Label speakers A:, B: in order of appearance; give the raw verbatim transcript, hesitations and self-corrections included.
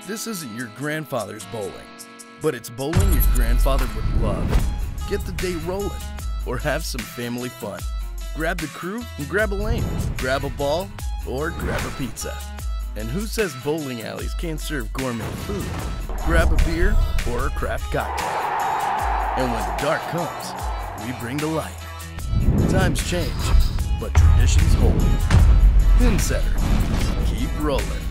A: This isn't your grandfather's bowling, but it's bowling your grandfather would love. Get the day rolling, or have some family fun. Grab the crew and grab a lane, grab a ball, or grab a pizza. And who says bowling alleys can't serve gourmet food? Grab a beer or a craft cocktail. And when the dark comes, we bring the light. Times change, but traditions hold. Pinsetter, keep rolling.